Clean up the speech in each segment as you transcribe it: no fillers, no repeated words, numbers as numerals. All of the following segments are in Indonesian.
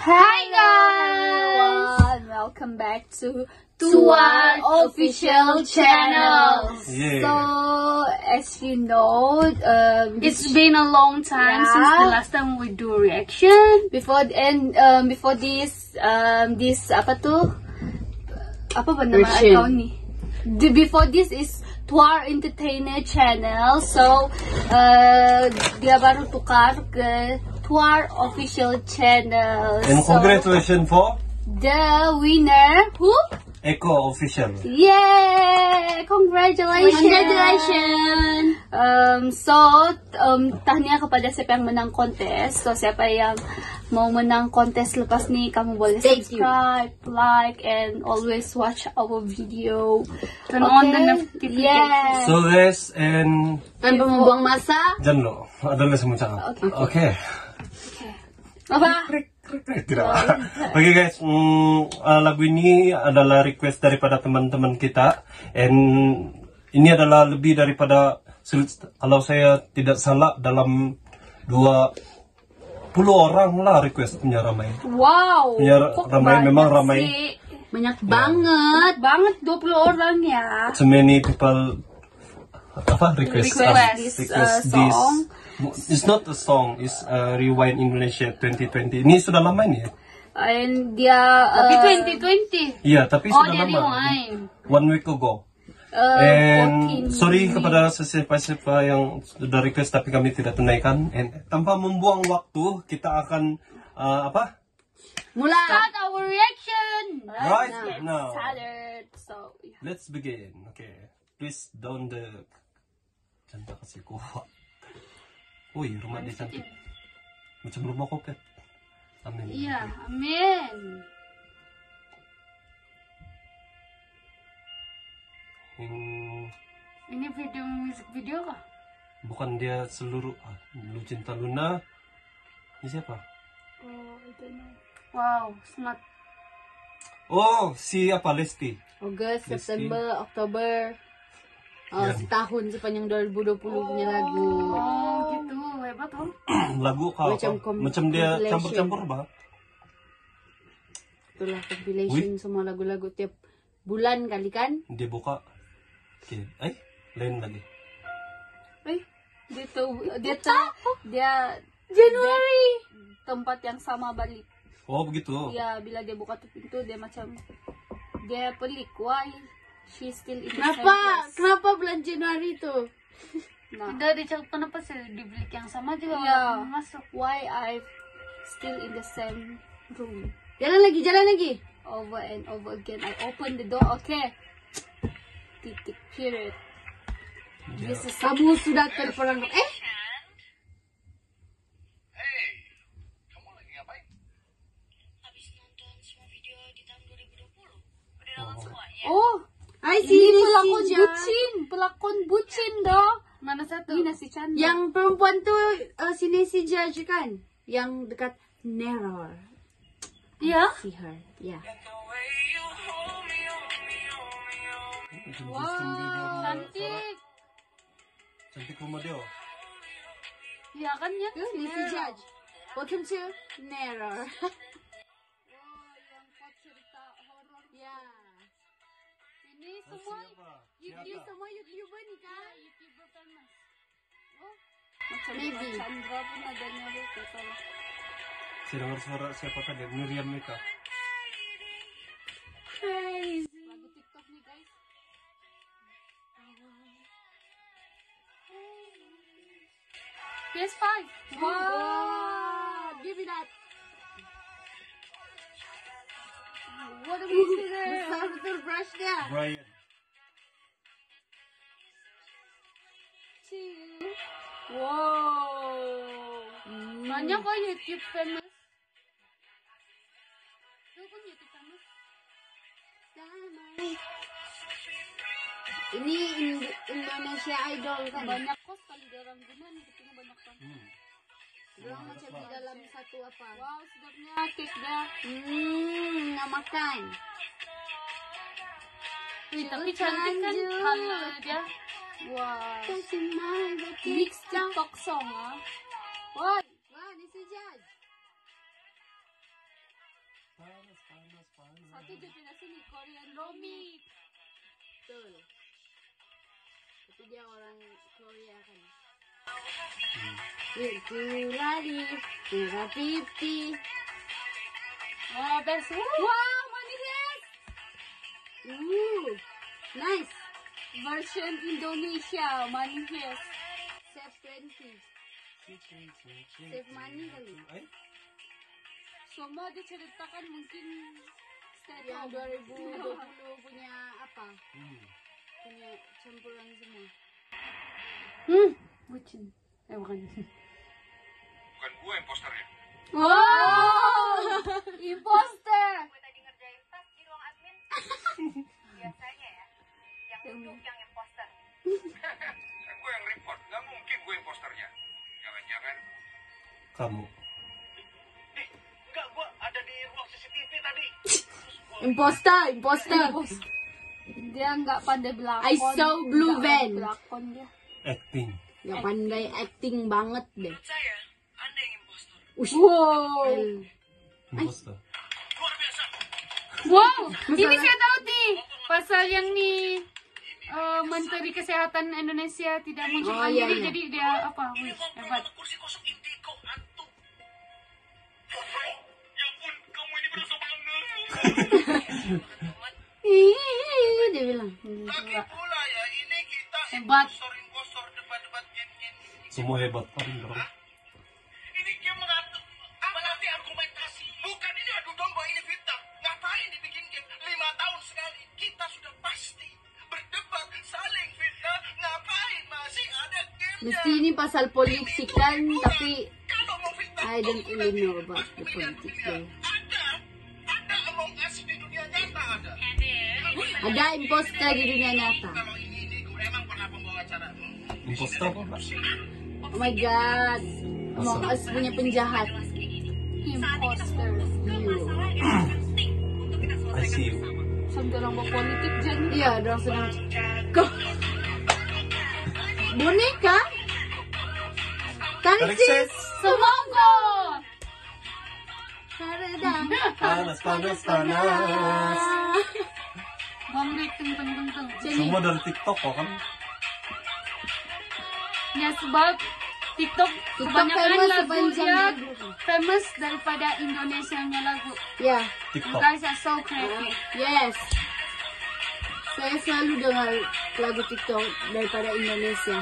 Hi everyone, welcome back to our official channel. Yeah. So, as you know, It's been a long time since the last time we do reaction. before this apa ba nama Version. account ni? Before this is Tuar Entertainer channel. So, dia baru tukar ke Tuar official channel. And So, congratulations for the winner who? Echo Official. Yay! Congratulations! Congratulations! Tahniah kepada siapa yang menang kontes. So, siapa yang mau menang kontes lepas ni, kamu boleh Thank you. subscribe, like, and always watch our video. Turn on the notification. Yeah. So guys, and Tanpa membuang masa. jangan lo, adalah semua cakap. Okay. Apa? Tidak. Oke guys, lagu ini adalah request daripada teman-teman kita, and ini adalah lebih daripada, kalau saya tidak salah, dalam 20 orang lah request punya Ramai. Wow. Punya Kok Ramai banyak memang ramai. sih? Banyak banget. Banget 20 orang ya. So many people request Request this song. It's not a song, it's Rewind Indonesia 2020. Ini sudah lama ini ya? And dia Tapi 2020. Iya, tapi Oh, sudah dia lama. rewind. 1 week ago. 14 And sorry kepada siapa-siapa yang sudah request tapi kami tidak tunaikan. And tanpa membuang waktu, kita akan Mula. Start our reaction. Right Let's get now. started. So, yeah. Let's begin. Okay, please down the. Jangan kasih kuat. Uy, rumah dia cantik. Macam rumah koket. Amin. Iya, amin. Ini video musik video kah? Bukan dia seluruh. Lu Cinta Luna. Ini siapa? Oh, I don't know. Wow, smart. Oh, si apa? Lesti. August, Lesti. September, Oktober. Yan. Setahun sepanjang 2020 punya lagu. Oh, gitu. Hebat loh. Lagu kau macam dia compilation. campur-campur bah. Itulah compilation semua lagu-lagu tiap bulan kali kan? Dia buka. Okay. Lain lagi. Dia Januari. tempat yang sama balik. Oh begitu. Ya, bila dia buka tuh pintu dia macam dia pelik. Why she still in the same Kenapa? place? Kenapa bulan Januari itu? Nah, Tidak dicek kenapa sih di bilik yang sama juga Ya. nggak masuk. why I still in the same room Jalan lagi. over and over again. I open the door. Okay. Titik period. This is Kamu sudah terperang. Kamu lagi ngapain? Habis nonton semua video di tahun 2020. Udah nonton semuanya? oh, Hai ini pelakon bucin dong. Mana satu? Ini si Chandra. Yang perempuan tuh sini si Judge kan? Yang dekat Neror. Iya. See her. Ya. Cantik. Cantik rumah dia. Iya kan ya? Tuh, ini si Judge. Welcome to Neror. yang cerita horor. Ya. Ini semua Ini semua YouTuber nih kan? YouTuber famous. Oh, macam Maybe. Chandra pun ada nyari kalau. Saya dengar suara siapa tadi? Miriam Mika. Crazy. Lagu TikTok nih guys. PS5. Wow. Give me that. What do we see there? Besar betul brushnya. Brian. Wow. Banyak kok YouTube famous. Itu pun YouTube famous. Ini Indonesia Idol kan? Banyak kok sekali dia orang guna nih ketemu banyak kan. Orang macam di dalam satu apa? Wow, sedapnya cake dia. Nggak makan. Wih, tapi cantik kan color dia. Wow. Mix TikTok song ah. Wah, Wah, ini si Judge. Satu je pindah sini, Korean Romi. Betul. Tapi dia orang Korea kan. Lari, pipi. Oh, best. Wow, Manihes. Nice. Version Indonesia, Manihes. Save 20. Save money kali. Semua diceritakan mungkin stay Yang home. 2020 punya apa? Punya campuran semua. Bucin. Bukan. Bukan gue yang posternya. Wow, imposter. Gue tadi ngerjain tas di ruang admin. Biasanya ya, yang duduk yang imposter. Kan gue yang report, nggak mungkin gue yang posternya. Jangan-jangan. Kamu. Nih, enggak, gue ada di ruang CCTV tadi. Imposter. Dia nggak pandai belakon. I saw blue Nggak van. Belakon dia. Acting. Gak pandai acting banget deh. Menurut saya, Anda yang impostor. Wow. Imposter. Luar biasa. Wow, ini saya tahu nih pasal yang nih Menteri Kesehatan Indonesia tidak muncul iya, diri, iya. jadi dia apa? Ini Wih, ngobrol hebat. sama kursi kosong Indigo, antum. Ya ampun, kamu ini berasa banget. Dia bilang. Lagi pula ya, ini kita Hebat. impostor debat-debat game-game ini. Semua hebat paling dong. Ini game melatih argumentasi. Bukan ini adu domba, ini fitnah. Ngapain dibikin game 5 tahun sekali? Kita sudah pasti berdebat, saling fitnah. Ngapain masih ada gamenya? Mesti ini pasal politik kan, tapi Kalau mau fitnah, I don't really know about the politics there. ada Among Us di dunia nyata ada. Ada imposter di dunia nyata. Kalau ini gue emang pernah pembawa acara. Imposter apa Pak? Oh my god. Among Us punya penjahat. Imposter. I see you. Sampai orang berpolitik jadi. Iya, dorang sedang. Kok? Boneka? Tarik sis. Semoga. Taradang. Panas. Bang Rick, teng. Semua dari TikTok kok kan? Ya sebab TikTok kebanyakan famous lagu sepanjang dia lagu. famous daripada Indonesianya lagu. Ya, You TikTok. guys are so creative. yes. Saya selalu dengar lagu TikTok daripada Indonesia.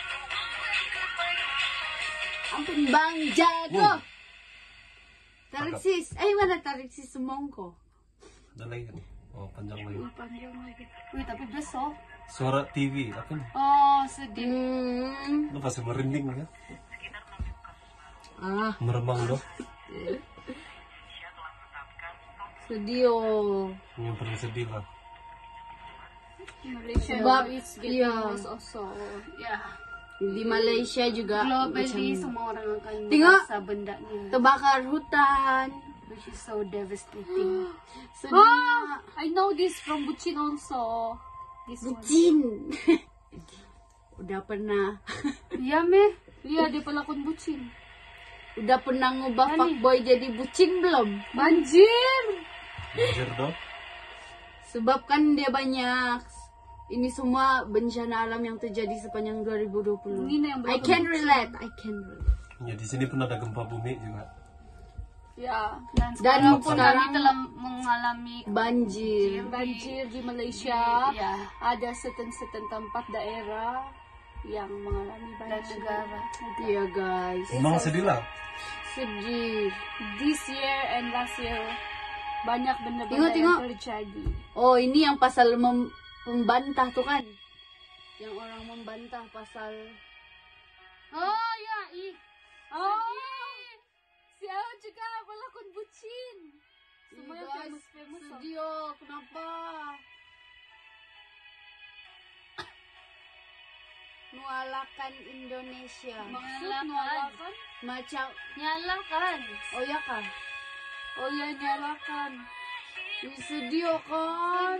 Ampun Bang Jago. Tarik sis. Mana tarik sis semongko? Ada lagi nih. Oh, panjang lagi. Panjang lagi. Wih, tapi besok. Suara TV apa nih? Oh, sedih. Lu pasti merinding ya? Meremang dong. Sedih oh. Yang paling sedih lah. Malaysia Sebab, is getting iya. worse also. Ya. Di Malaysia juga Globally macam semua orang akan Tengok. merasa bendanya. terbakar hutan. Which is so devastating. Sedih. I know this from Bucin also. This one. Bucin. Udah pernah. Iya meh. Iya dia pelakon Bucin. Udah pernah ngubah fuckboy jadi bucin belum? Banjir. Anjir dong. Sebab kan dia banyak. Ini semua bencana alam yang terjadi sepanjang 2020. Ini yang I can relate. I can relate. Ya di sini pun ada gempa bumi juga. Ya. Dan Dan sekarang pun sekarang kami telah mengalami banjir. banjir di Malaysia. Ya. Ada certain tempat daerah yang mengalami banjir. Dan negara. Iya guys. Emang sedih lah. Sedih. This year and last year banyak benda-benda Tengok. yang terjadi. Oh ini yang pasal membantah tuh kan? Yang orang membantah pasal. Oh ya, oh, si Ao juga pelakon Bucin. Semua yang Guys, famous. sedih oh. Kenapa? Nualakan Indonesia. Nyalakan. Macam. Nyalakan. Oh ya kah? Oh ya, nyalakan. Ih, sedih oh, kan?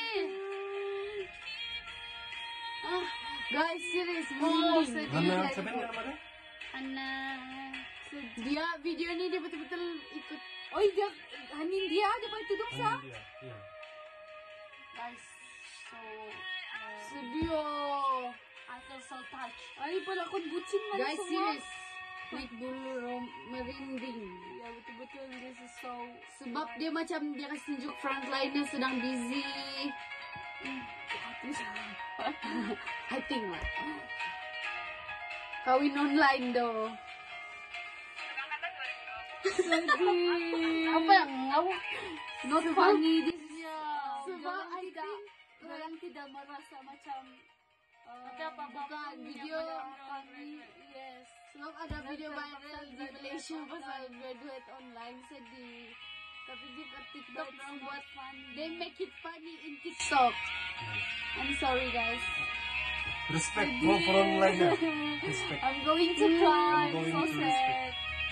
Guys, serius. Oh, sedih. Mana siapa yang namanya? Ana. Dia video ini dia betul-betul ikut Oy, hanin dia pa tudong sa. Dia. Yeah. Guys, so Studio. I feel so touched. Ay, pala akong bucin man Guys, semua. serious. Make bulu merinding. Ya betul-betul this is so. Sebab dia macam dia kasi tunjuk frontline-nya sedang busy. I think lah. Kawin online do. Apa yang ngawak? Not funny this. Sebab Sebab orang tidak merasa macam bukan video kami. Yes. sebab ada video viral di Malaysia pasal graduate online sedih. Tapi di TikTok orang buat they make it funny in TikTok. I'm sorry guys. Respect mo for online na. Respect. I'm going to cry. I'm going So to sad. respect.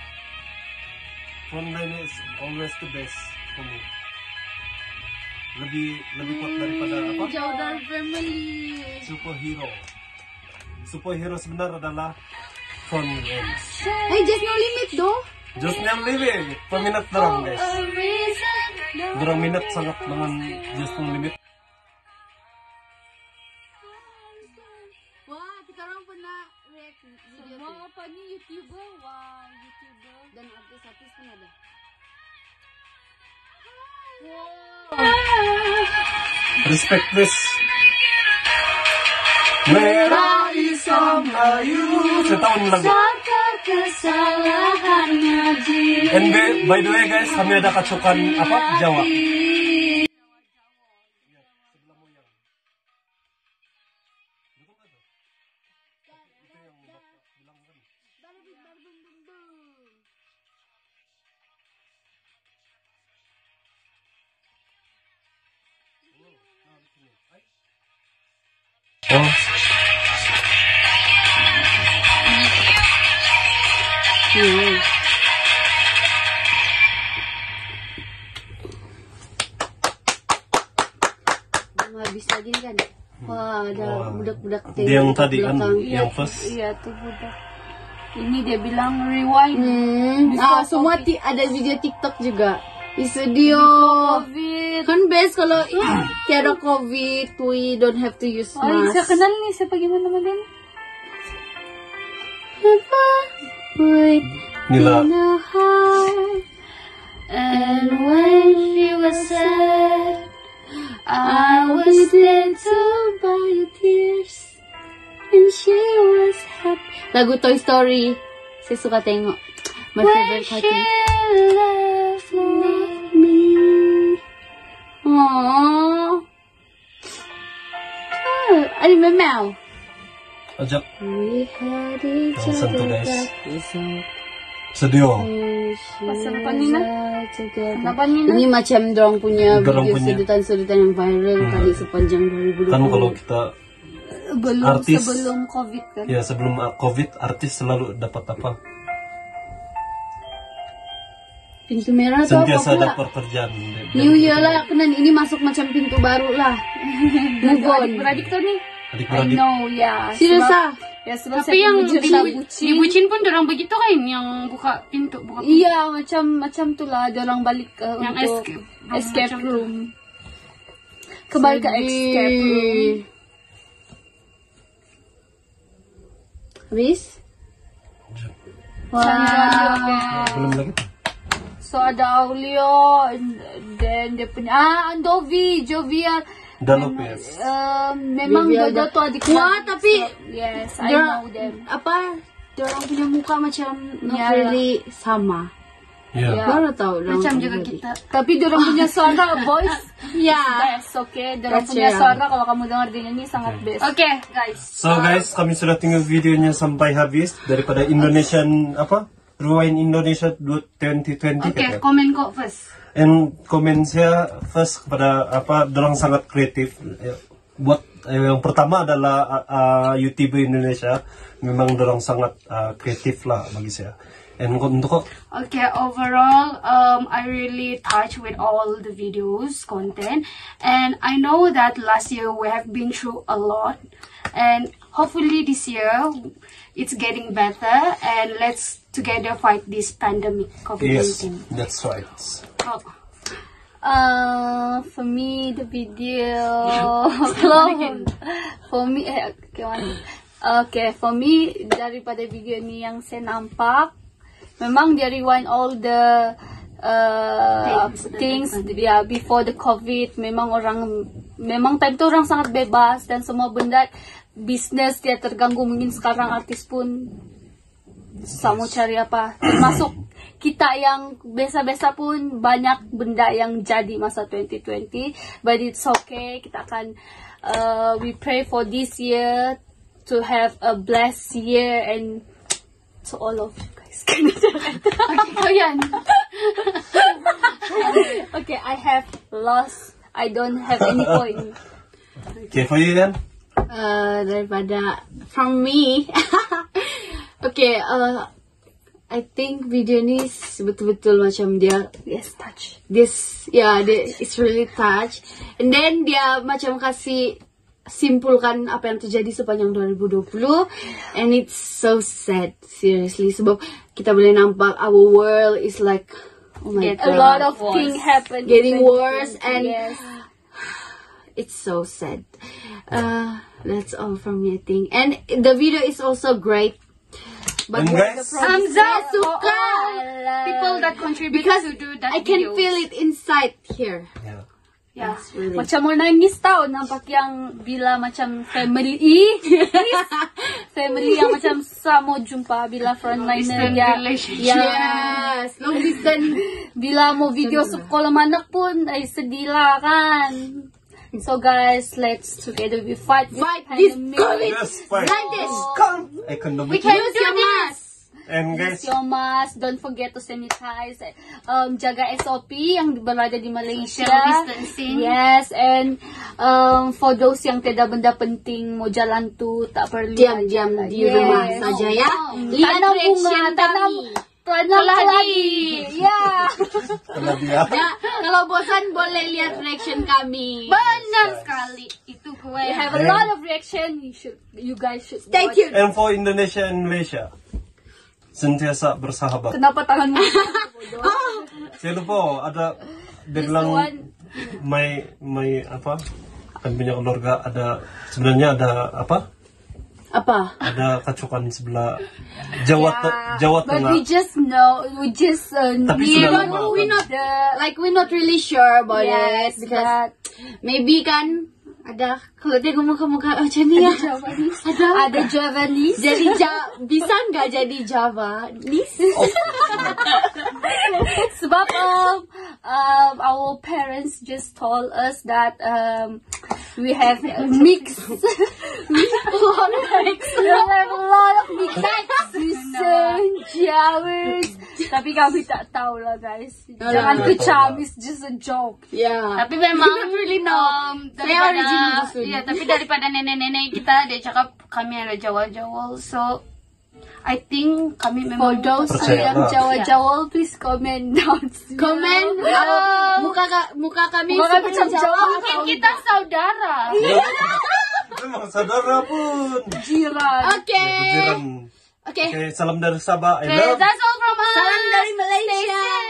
Online is always the best for me. Lebih kuat daripada apa? Jauh dari family. Superhero. Superhero sebenar adalah frontline. Hey, just no limit do. Just Name Living, peminat dorang guys. Dorang minat sangat dengan Just No Limit. Wah, kita orang pernah react video Semua tuh. apa nih YouTuber? Wah, YouTuber. Dan artis-artis pun ada. Respect this. Merah Islam Melayu. Setahun lagu. Kesalahannya jika And by the way guys, kami ada kacukan apa? Jawa. Oh. Belum habis lagi nih kan. Wah, ada Wah. budak-budak Dia yang tadi kan, belakang. yang first. Iya tuh budak. Ini dia bilang rewind. Semua ada video TikTok juga. Di studio. COVID. Kan best kalau tiada COVID, we don't have to use Ay, mask. saya kenal nih siapa gimana naman din? Wait, Inilah in a heart. And when she was sad, I was there to buy her tears. And she was happy. Lagu Toy Story. Saya suka tengok. My favorite cartoon. Love me. Aww. Ada memang. ajak We had each Langsung tuh, other guys. back without studio. Pasal apa nih, Nak? together. Kenapa nih, Nak? Ini macam dorang punya Dorang video punya. sudutan-sudutan yang viral kali sepanjang 2020. Kan kalau kita Belum Artis. sebelum COVID kan. ya sebelum COVID artis selalu dapat apa? Pintu merah tuh apa Sentiasa pula? dapat pekerjaan. New Year lah, kenan ini masuk macam pintu baru lah. Move on. Adik-beradik tuh nih. I Adik-beradik. know, ya. Serius Sebab- ah? Ya sebab Tapi yang di bucin. bucin pun orang begitu kan yang buka pintu, buka pintu. Iya, macam tu lah. Dorang balik Yang untuk escape. escape room. Kembali ke escape room. Habis? Belum lagi. So ada Aulio, and then dia punya Andovi, Jovial. Dan Lopez. Memang Jovial dua dah. tuh adik. Wah, tapi yes, I Dia- know them. apa? Dorang punya muka macam not Ya, really sama. Ya. Ya. Baru tahu dorang Macam punya juga body. kita. Tapi dorang punya suara voice Ya. best, okay? Dorang That's punya right. suara kalau kamu dengar dia nyanyi sangat best. Oke, guys. So guys, kami sudah tengok videonya sampai habis daripada Indonesian apa? Rewind Indonesia 2020 Oke, katanya. komen kok first. And komen saya first kepada apa? Dorang sangat kreatif. Buat yang pertama adalah YouTuber Indonesia. Memang dorang sangat kreatif lah bagi saya. And untuk Okay, overall, I really touched with all the videos, content, and I know that last year we have been through a lot, and hopefully this year it's getting better, and let's together fight this pandemic Yes, COVID-19. that's right. Oh. For me, the video clone. For me, okay, for me, daripada video ni yang saya nampak, memang dia rewind all the things ya, before the COVID. Memang time tu orang sangat bebas dan semua benda bisnes dia terganggu. Mungkin sekarang artis pun susah mau cari apa. Termasuk kita yang biasa-biasa pun banyak benda yang jadi masa 2020. But it's okay. Kita akan we pray for this year to have a blessed year, and to all of you guys. Okay, I have lost. I don't have any point. Okay, for you then? From me. Okay, I think video ni betul-betul macam dia Touch. it's really touch. And then dia macam kasih simpulkan apa yang terjadi sepanjang 2020, and it's so sad, seriously, sebab kita boleh nampak our world is like, oh my god, A lot of things happen. getting worse, and yes. it's so sad. That's all from me, I think. And the video is also great. But And guys, Hamzah suka People that contribute because to do that I can videos. feel it inside here. yeah. Ya, really. macam mau nangis tau nampak yang bila macam family family yang macam susah mau jumpa bila frontliner ya, Yes, long distance. bila mau video sekolah anak pun sedih lah kan. So guys, let's together we fight Fight this pandemic. COVID. Yes, fine. Like this. Economic. Use your mask. And Use guys, your mask, don't forget to sanitize. Jaga SOP yang berada di Malaysia. Social distancing. Yes, and for those yang tiada benda penting mau jalan tu tak perlu Diam-diam di rumah saja ya. Lihat Tanam reaction bunga, tanam kami. lagi. Ya. kalau dia Ya, kalau bosan boleh lihat reaction kami. Benar sekali. Itu gue. We have a lot of reaction. You guys should Stay watch. tuned. and for Indonesia and Malaysia, sentiasa bersahabat. Kenapa tanganmu? Saya lupa ada dia This bilang one. my apa? Kan punya keluarga ada sebenarnya ada apa? Apa? Ada kacukan sebelah Jawa Jawa But Tengah. we just know, Tapi knew sudah lama. We're not really sure about yes, it because but maybe kan ada kalau tengok muka-muka macam ni ya. ada Javanese. Jadi bisa nggak jadi Javanese? Sebab our parents just told us that we have mix. We have a lot of mix. Susan, Jawers. Tapi kami tak tahu lah guys. Jangan kecam, it's just a joke. Yeah. Tapi memang really know. Saya original Dusun. Iya, tapi daripada nenek-nenek kita dia cakap kami ada Jawa-Jawa. So I think kami For memang those Percaya yang lah. Jawa-Jawa, please comment down. Komen muka kami Muka kami macam seperti Jawa. mungkin kita saudara. Memang saudara pun. Jiran. Oke. Jiran. Oke. Oke, salam dari Sabah. I love. That's all from us. Salam dari Malaysia.